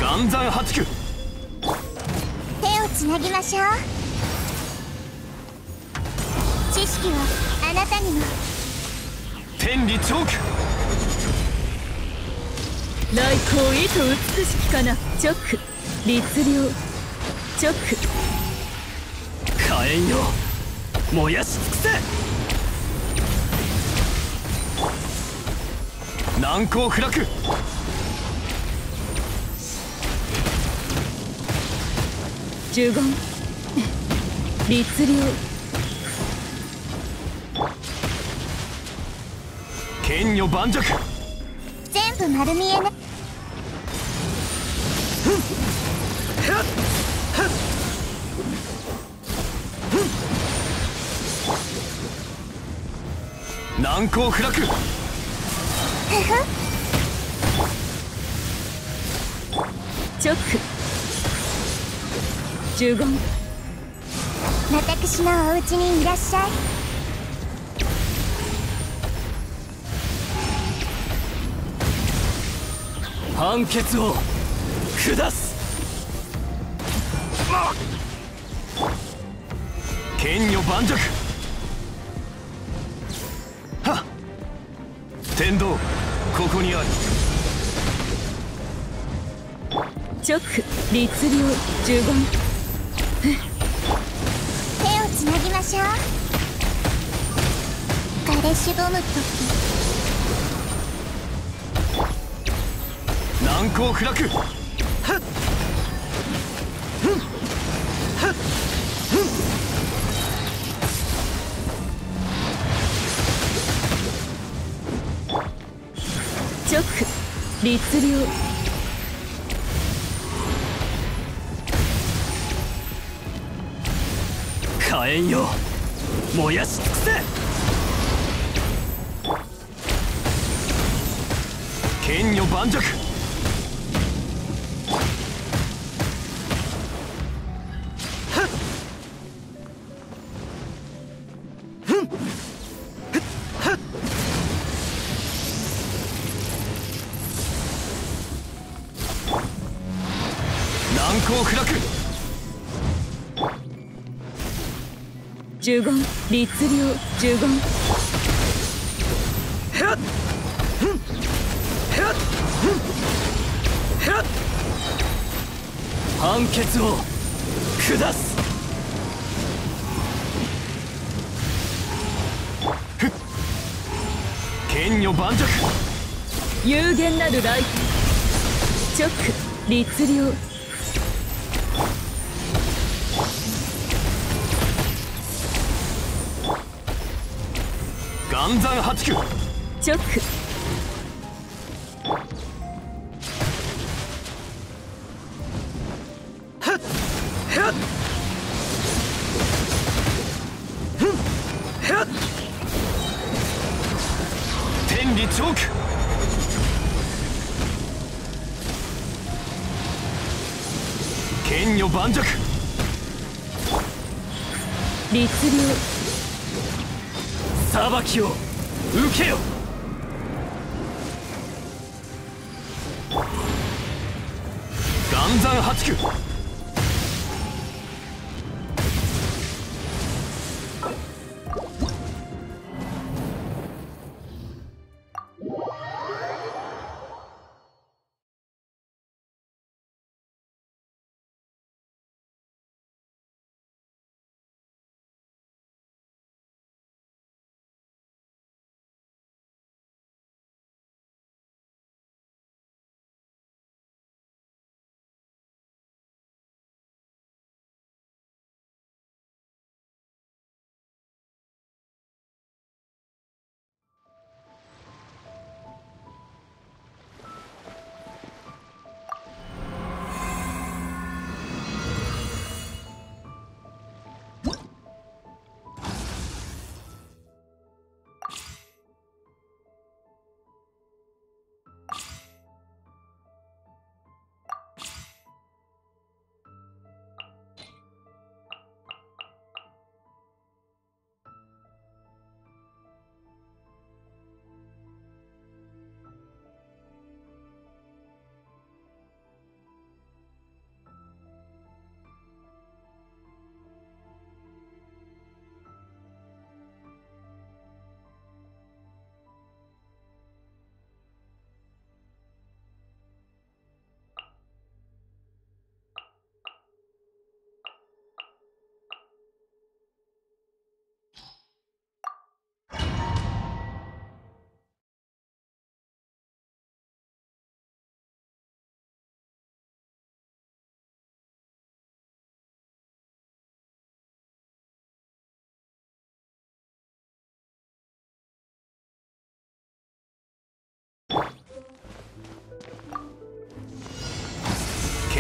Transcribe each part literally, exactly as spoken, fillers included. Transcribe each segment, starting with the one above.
岩山八九。 手をつなぎましょう。知識はあなたにも。 天理チョーク。 来光意図美しきかな。直律令直火炎よ、燃やし尽くせ。難攻不落。 呪言律令剣女盤石。 全部丸見えね。 難攻不落。 ふふ直呪言私のお家にいらっしゃい。 判決を下す。剣女盤石。はっ、天道ここにある。 直律令呪言手をつなぎましょう。枯れしぼむ時。 難攻不落。 直律令火炎よ、燃やし尽くせ。剣女盤石。難攻不落。 呪言律令呪言判決を下す。剣女盤石。 有限なる来直律令岩山八九。 直天理チョーク。剣女盤石。 律令裁きを受けよ。岩山八九。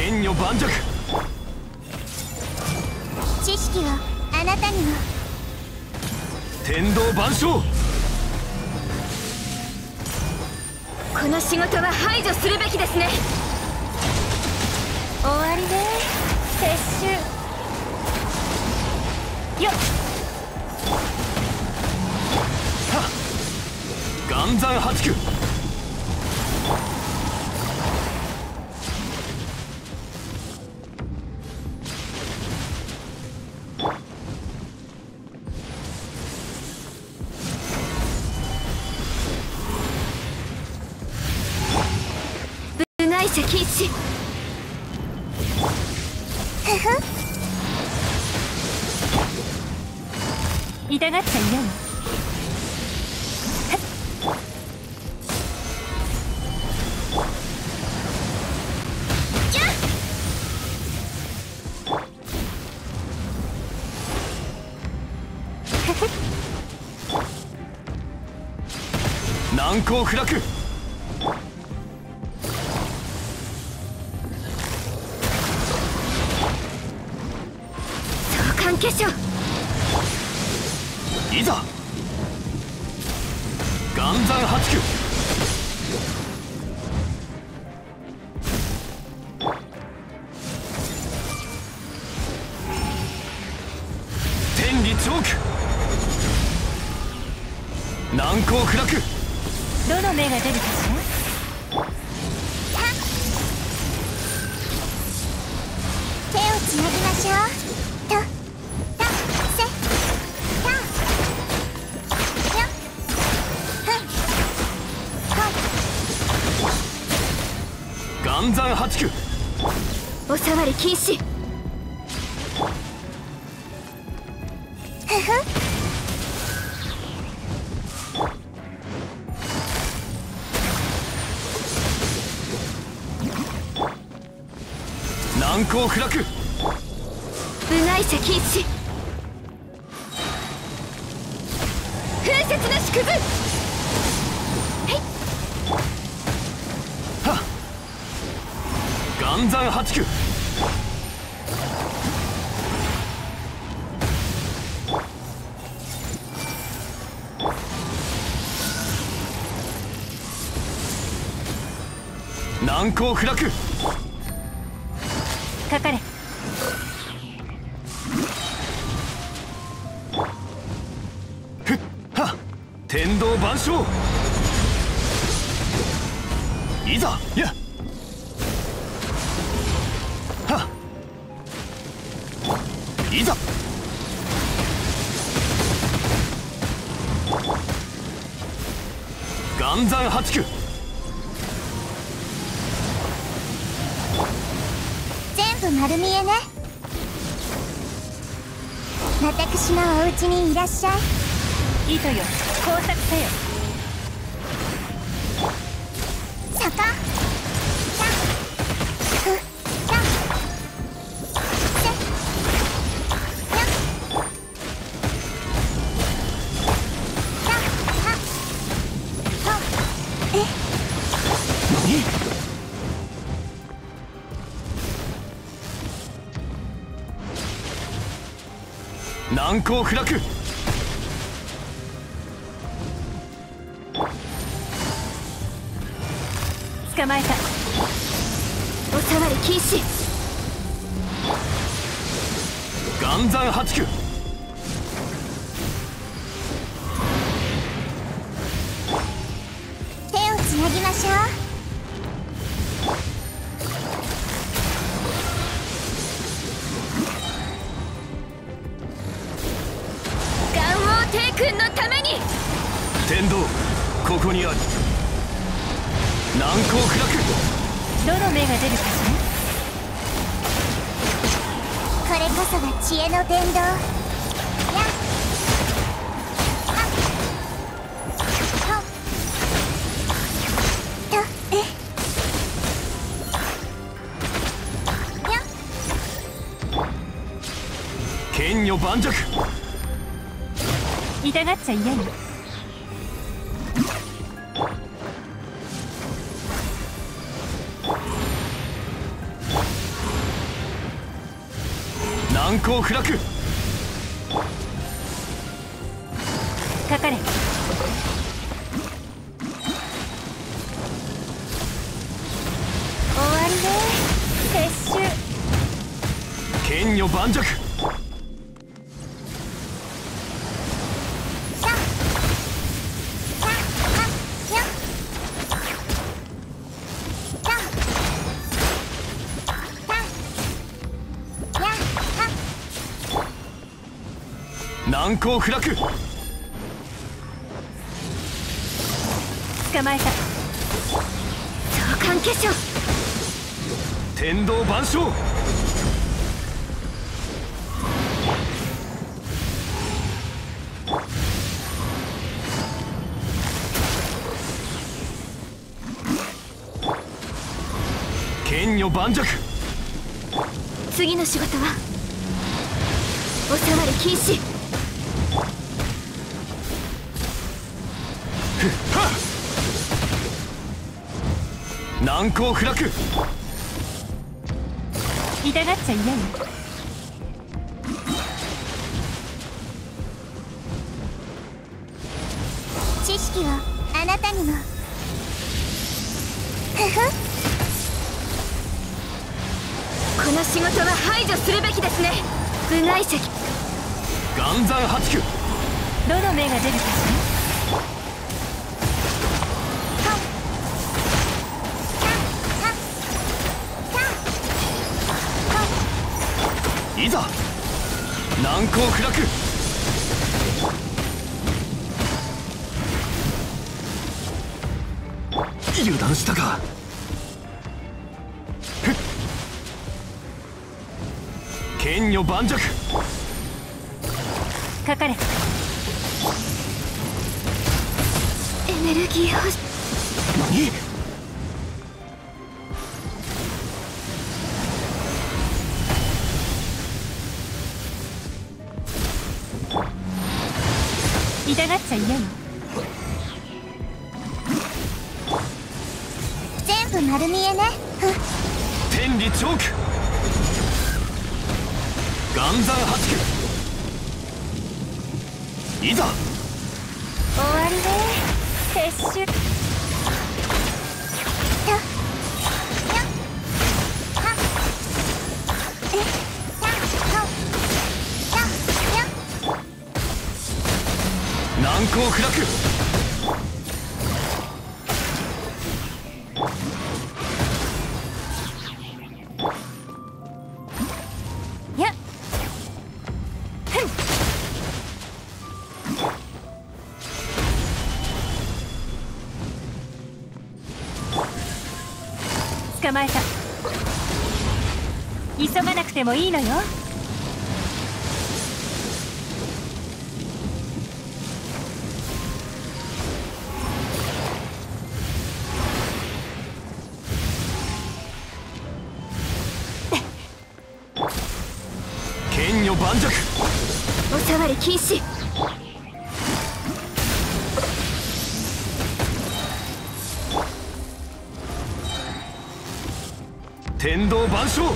剣女盤石。 知識をあなたにも。 天道万象。 この仕事は排除するべきですね。 終わりね。撤収よっ。 岩山八九。 部外者禁止。 ふふ痛がっちゃいよ。 難攻不落。 相関化粧。 いざ岩山八九。天理チョーク。難攻不落。 どの目が出るかしら。 手をつなぎましょう。とたせたよっは岩山八九。 お触り禁止。 ふふ難攻不落。 部外者禁止。風雪なし崩。 はっ岩山八九。難攻不落。 かかれ。 ふっはっ天道万象。いざやはっいざ岩山八九。 全部丸見えね。私のお家にいらっしゃい。 糸よ、工作せよ。 そこたふたせよたはとえ何。難攻不落。 捕まえた。お触り禁止。 岩山八九。 手をつなぎましょう。 岩王帝君のために。 天道ここにある。難攻不落。 どの目が出るかしこれこそが知恵の伝道。やっはっほっとえよっ剣女盤石。 ら。痛がっちゃいやよ。 難攻不落。 かかれ。終わりで撤収。 剣女盤石。難攻不落。 捕まえた。召喚化粧。 天道万象。剣女盤石。 次の仕事はおさわり禁止。 難攻不落。 痛がっちゃいないよ。 知識をあなたにも。ふふ。 この仕事は排除するべきですね。部外者。 岩山八九。 どの目が出るかしら。 いざ難攻不落。油断したか。剣女盤石。 かかれ。エネルギーを。 何。 痛がっちゃいないよ。 全部丸見えね。 天理チョーク。岩山八九。いざ終わりで撤収。 難攻不落。 やっ。捕まえた。急がなくてもいいのよ。 剣女盤石。 おさわり禁止。 天道万象。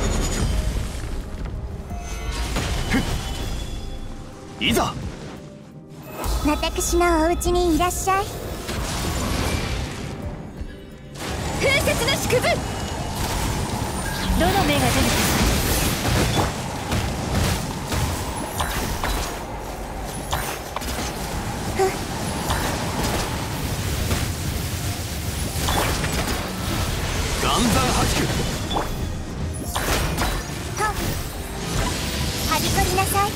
いざ私のお家にいらっしゃい。 風雪の縮図。どの目が出るか。 岩山八九。 はびこりなさい。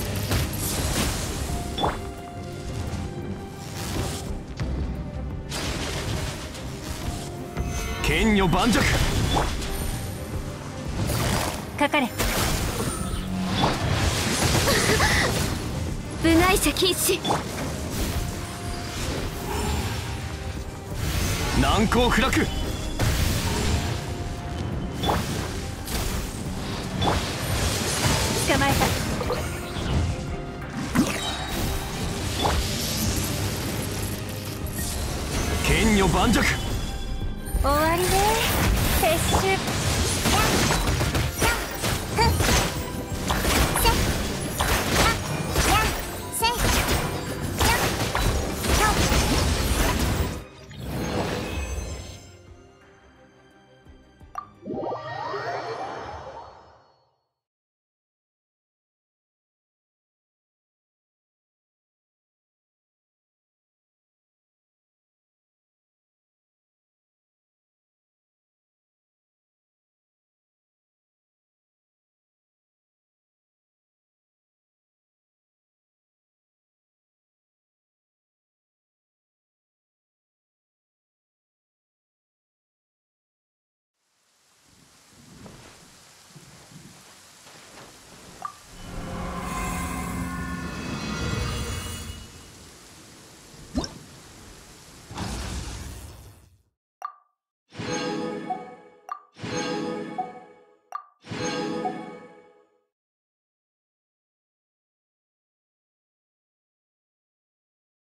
剣女盤石。 かかれ。部外者禁止。 難攻不落。 捕まえた。 剣女盤石。 終わりで撤収。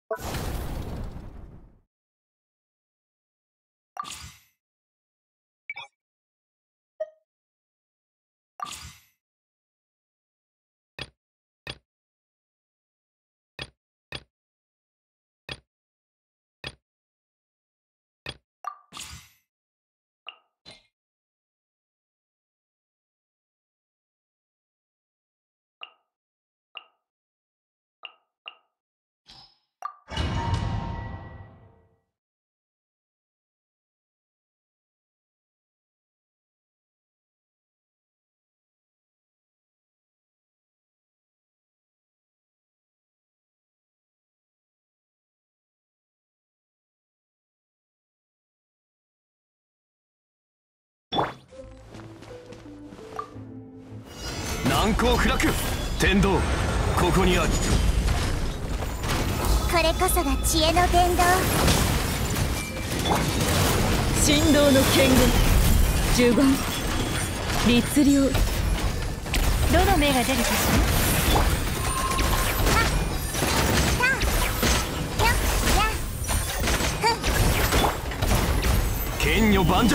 難攻不落。天道ここにある。 これこそが知恵の伝道。 神道の権限、呪言、律令。どの目が出るかしら。剣女盤石。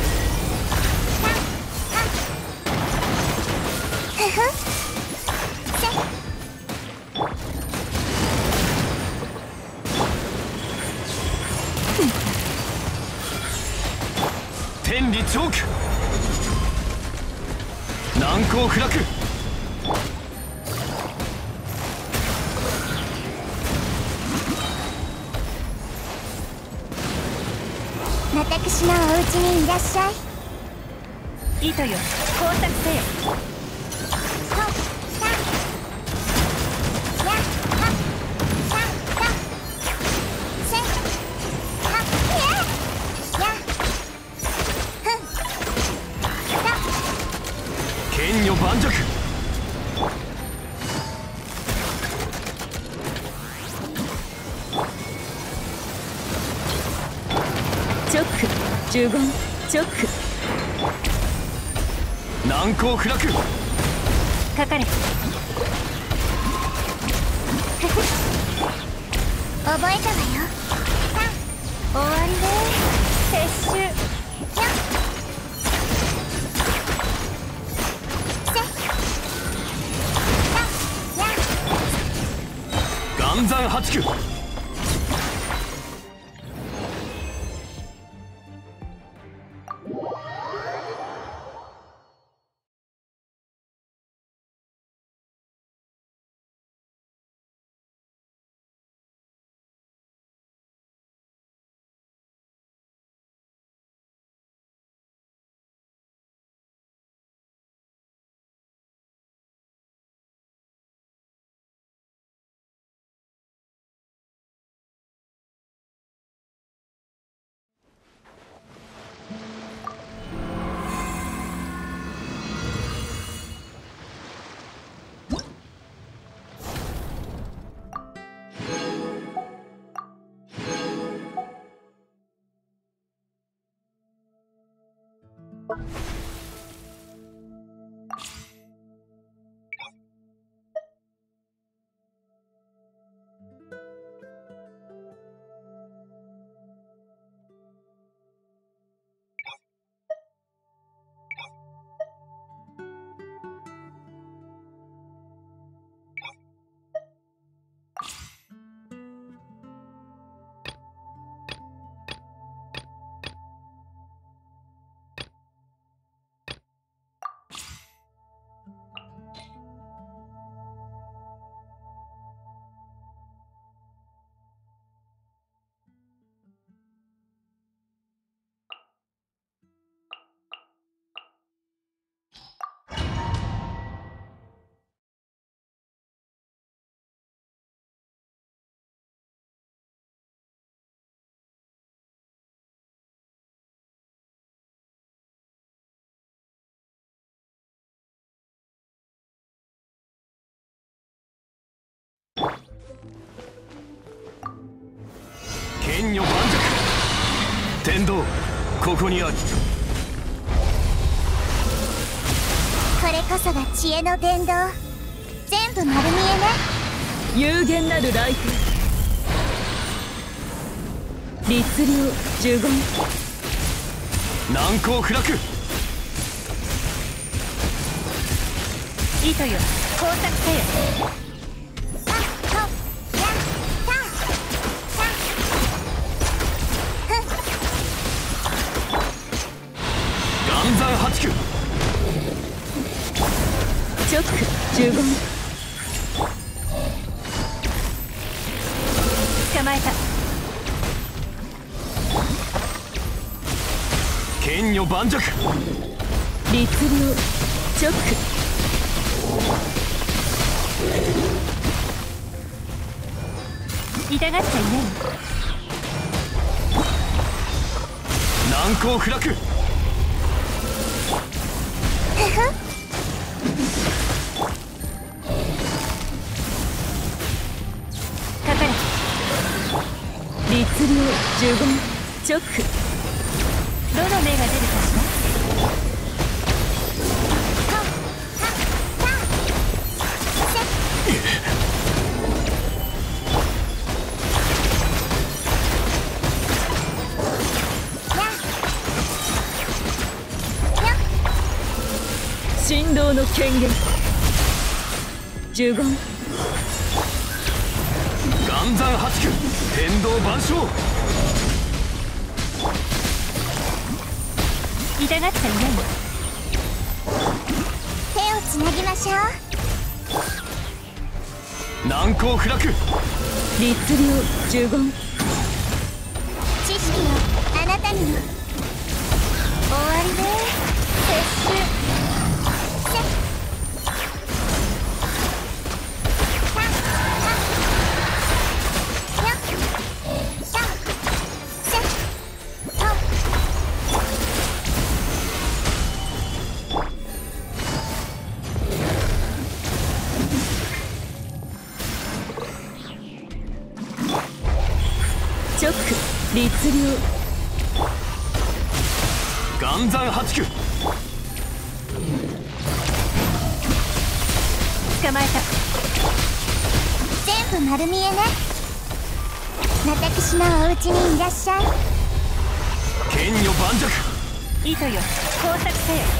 天理チョーク。難攻不落。 私のお家にいらっしゃい。 糸よ、工作せよ。 剣女盤石。 チョック、呪言、チョック。 難攻不落。 かかれ。 覚えたわよ。終わりで撤収。 岩山八九。剣女盤石。天道ここにある。 これこそが知恵の伝道。全部丸見えね。 有限なるライフ。 律令呪言。 難攻不落。 糸よ工作せよ。 たとやたたふ岩山八九。 チョック呪言。捕まえた。 剣女盤石。 律令チョック。痛がっちゃいない。 難攻不落。 ふふかかれ。律令呪言チョック。どの目が出るかしら。神道の権限呪言。 岩山八九。天道万象。 痛がっちゃいない。 手をつなぎましょう。 難攻不落。 律令呪言。 知識をあなたにも。終わりね。撤収。せったたよたせとチョック律令。 岩山八九。 捕まえた。 全部丸見えね。私のお家にいらっしゃい。 剣女盤石。 糸よ工作せよ。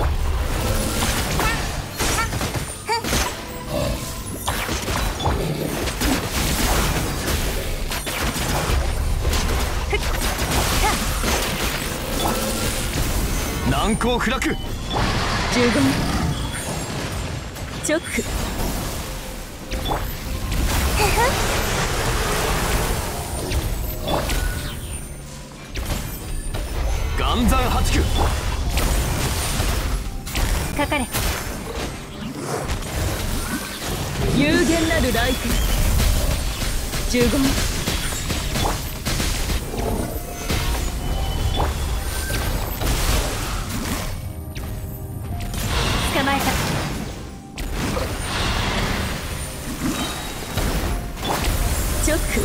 難攻不落。 呪言チョック。 岩山八九。 かかれ。有限なる来天呪言。捕まえた。チョック。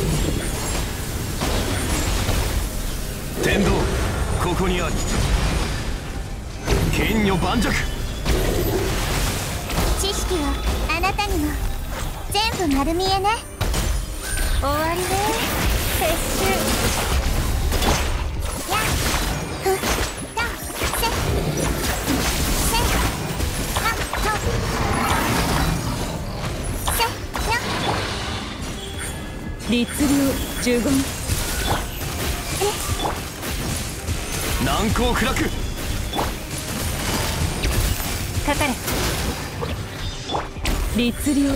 天道ここにあり。剣女盤石。 知識をあなたにも。全部丸見えね。終わりね。撤収。やふたせせはとせよ律令呪言。 難攻不落。 かかれ。律令。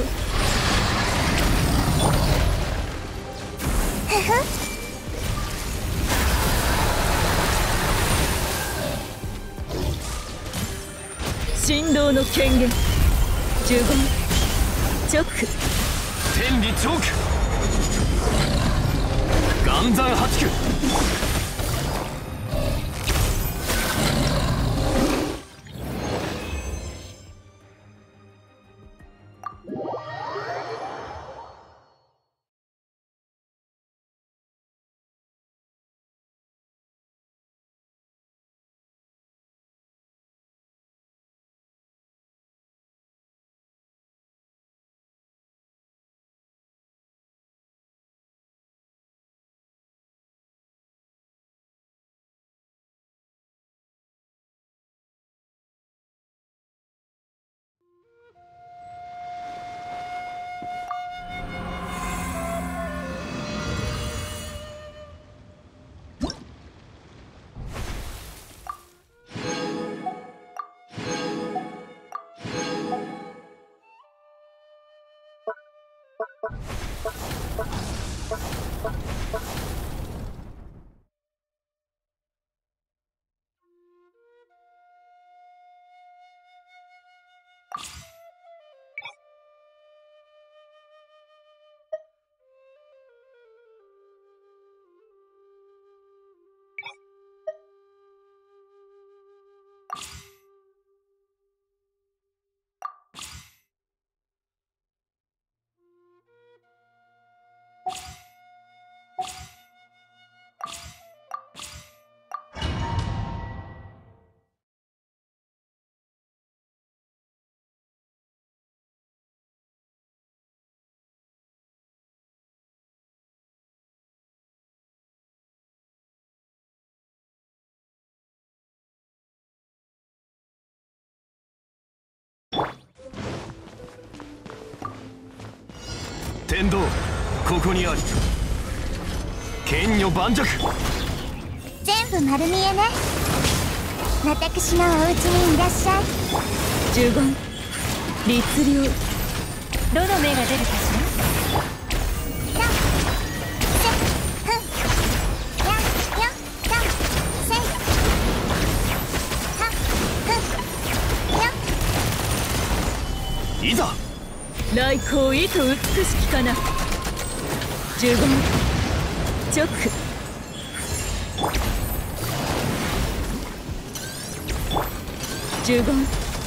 ふふ神道の権限呪言チョック。 天理チョーク。岩山八九。 天道ここにあり。剣女盤石。 全部丸見えね。私のお家にいらっしゃい。 呪言律令、どの目が出るかしら。 いざ来光意と美しきかな。呪言直呪言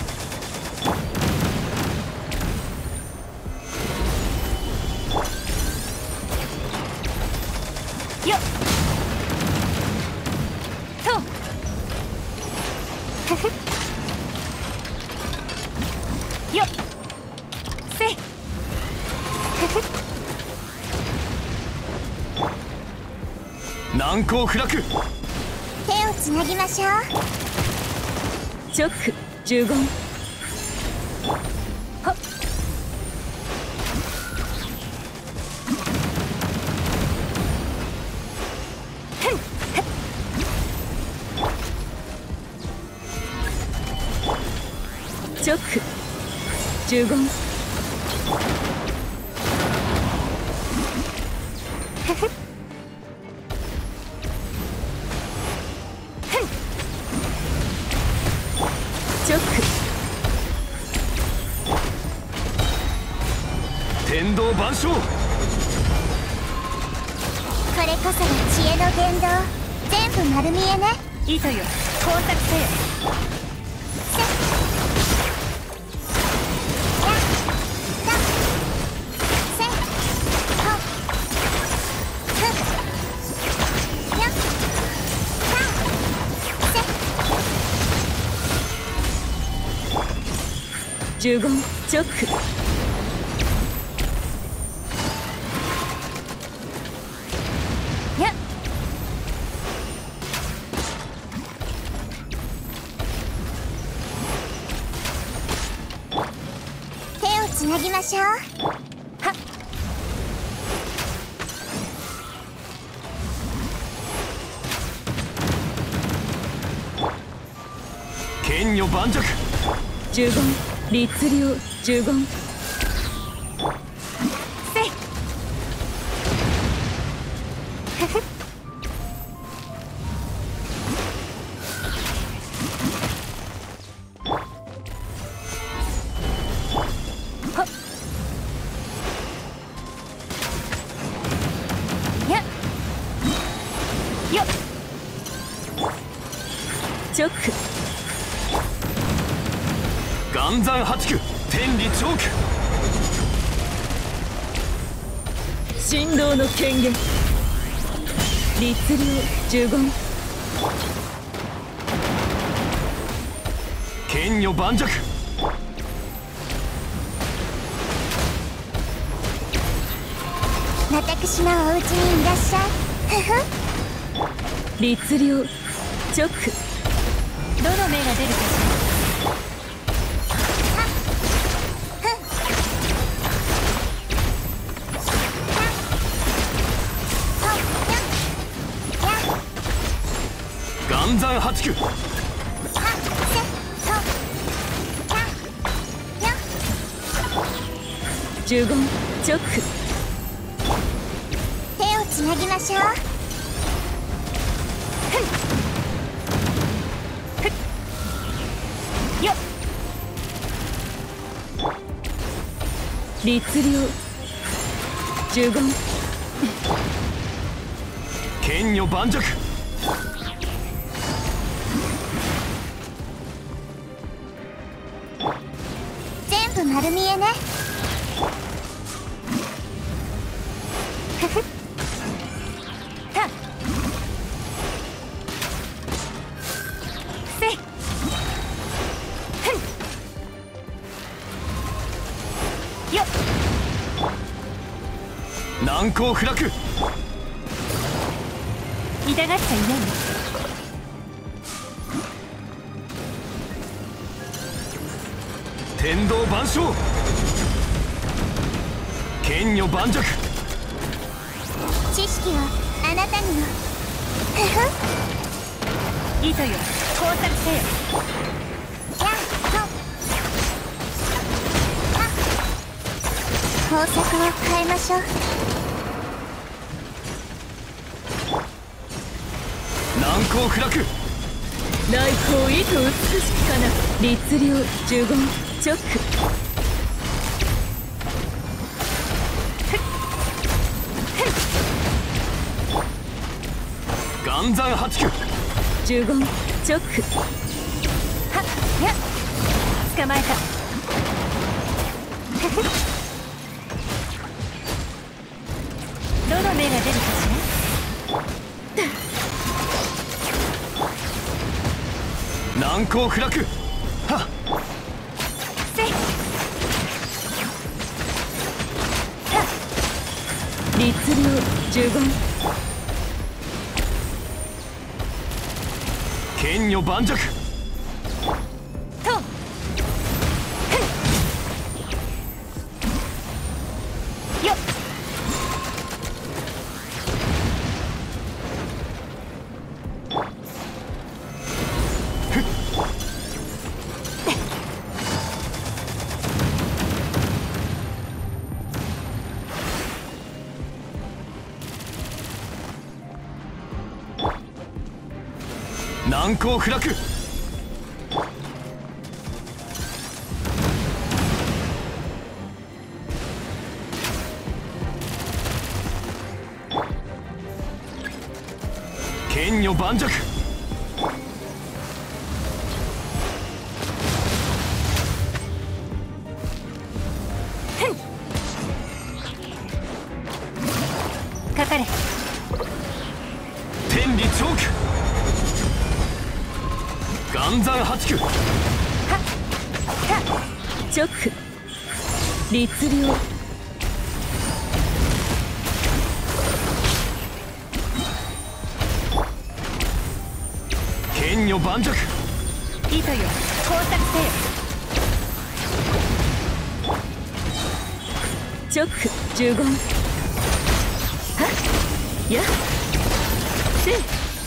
よっとよっせい難攻不落。 手をつなぎましょう。 直呪言はっ直呪言直天道万象。 これこそが知恵の伝道。全部丸見えね。 糸よ工作せよ。呪言直やっ手をつなぎましょう。 はっ剣女盤石。 呪言律令呪言せいはっやっよっ直岩山八九天理チョーク。 神道の権限律令呪言剣女盤石。 私のお家にいらっしゃい。ふふ律令直どの目が出るかしら。 岩山八九。 呪言直つなぎましょう。 よっ律令呪言剣女盤石。 全部丸見えね。ふふたせいよっ難攻不落。 痛がっちゃいないの。 天道万象。剣女盤石。 知識をあなたにも。ふふ糸よ工作せよ。 やっほっ方策を変えましょう。 難攻不落。 来光糸美しきかな。律令呪言チョック岩山八九。 呪言チョックはっやっ捕まえた。どの目が出るかしら。 難攻不落。はっせいはっ律令呪言剣女盤石。 とよっ難攻不落。剣女盤石。 かかれ。 天理チョーク。岩山八九。 はっはっチョック律令剣女盤石。 糸よ工作せよ。チョック呪言はっやっせい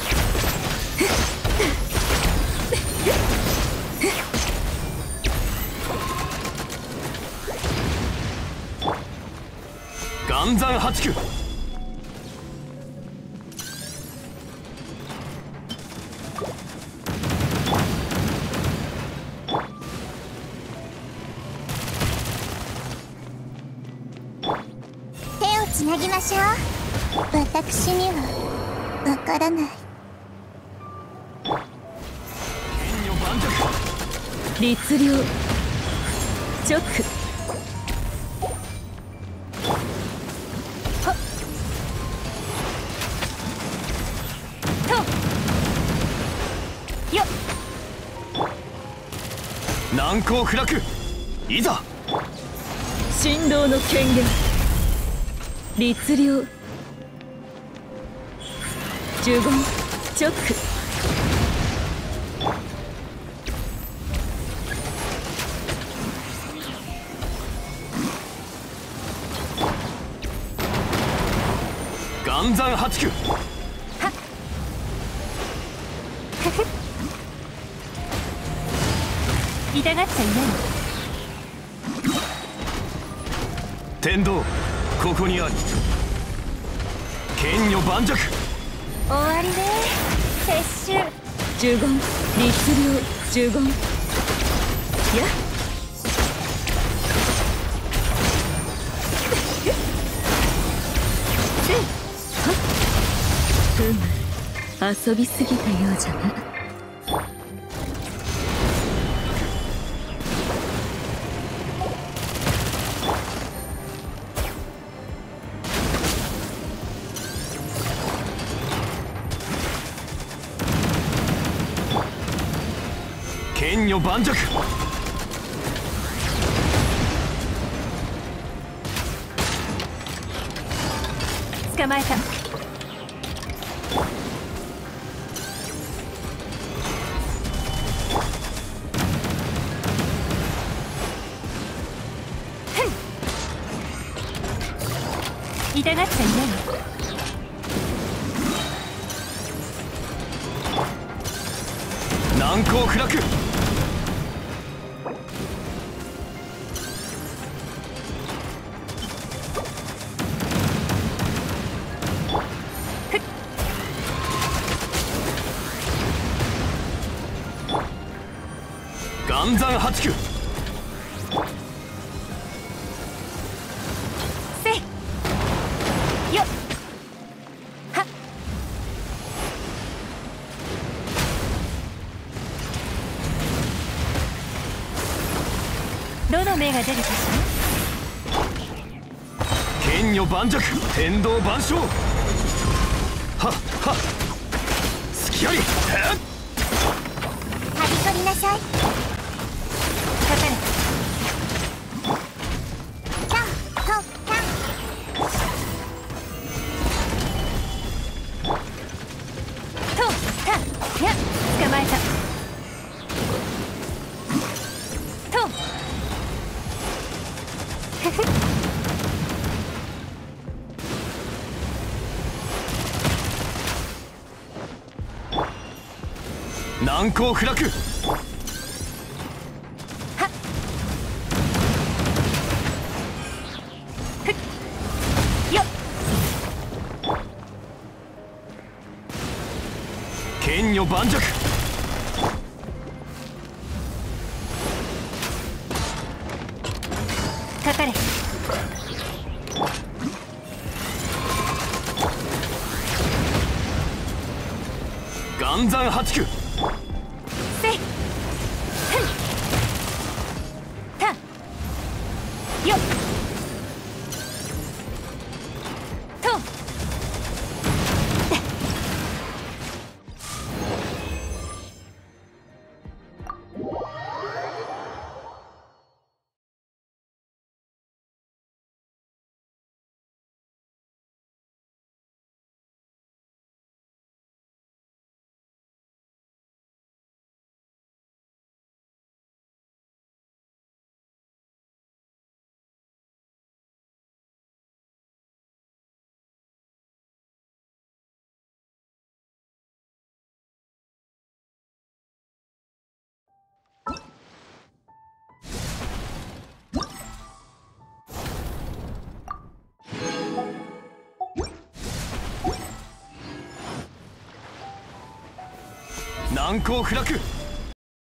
岩山八九。 手をつなぎましょう。私にはわからない。 剣女盤石。 律令チョックはっとよっ難攻不落。いざ。 神道の権限律令呪言チョック岩山八九。 はっふふ痛がっちゃいないの。 天道ここにあり。 剣女盤石。 終わりね。撤収。 呪言律令呪言やっふむ遊びすぎたようじゃな。 剣女盤石。 捕まえた。痛がっちゃいない。 難攻不落。岩山八九。 せいよっはっ。どの目が出るかしら。 剣女盤石。天道万象。はっはっ。隙あり。はっ。 はび取りなさい。 かかれ。 タントンタン。 トンタンやっ捕まえた。トンふふ難攻不落。剣女盤石。 かかれ。 岩山八九。 せいふんたよっと難攻不落。